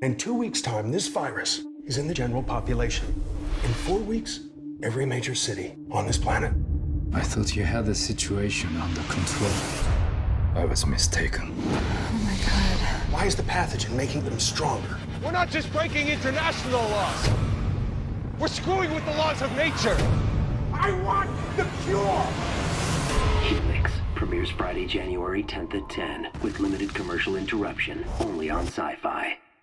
In 2 weeks' time, this virus is in the general population. In 4 weeks, every major city on this planet. I thought you had the situation under control. I was mistaken. Oh my God. Why is the pathogen making them stronger? We're not just breaking international laws. We're screwing with the laws of nature. I want the cure! Helix premieres Friday, January 10th at 10 with limited commercial interruption only on Sci-Fi.